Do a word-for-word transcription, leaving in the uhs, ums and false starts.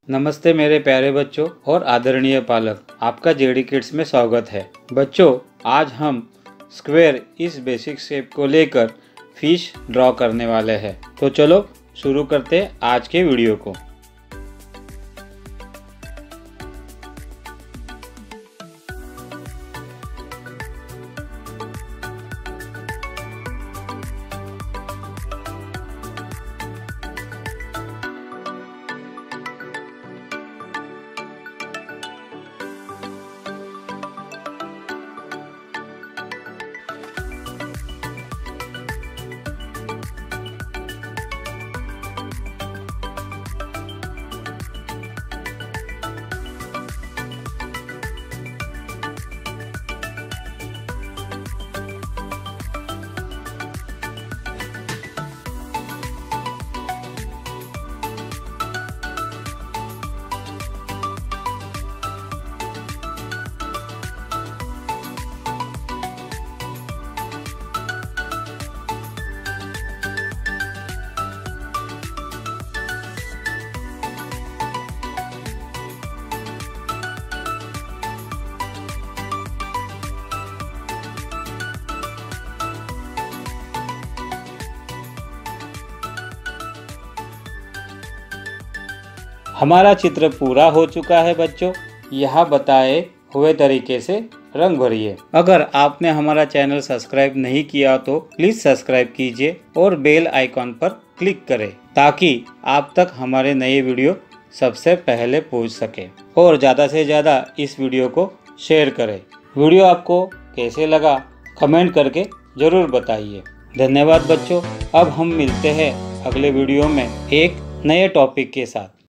नमस्ते मेरे प्यारे बच्चों और आदरणीय पालक, आपका जेडी किड्स में स्वागत है। बच्चों, आज हम स्क्वायर इस बेसिक शेप को लेकर फिश ड्रॉ करने वाले हैं। तो चलो शुरू करते हैं आज के वीडियो को। हमारा चित्र पूरा हो चुका है बच्चों। यहाँ बताए हुए तरीके से रंग भरिए। अगर आपने हमारा चैनल सब्सक्राइब नहीं किया तो प्लीज सब्सक्राइब कीजिए और बेल आइकॉन पर क्लिक करें ताकि आप तक हमारे नए वीडियो सबसे पहले पहुंच सके। और ज़्यादा से ज़्यादा इस वीडियो को शेयर करें। वीडियो आपको कैसे लगा कमेंट करके ज़रूर बताइए। धन्यवाद बच्चों। अब हम मिलते हैं अगले वीडियो में एक नए टॉपिक के साथ।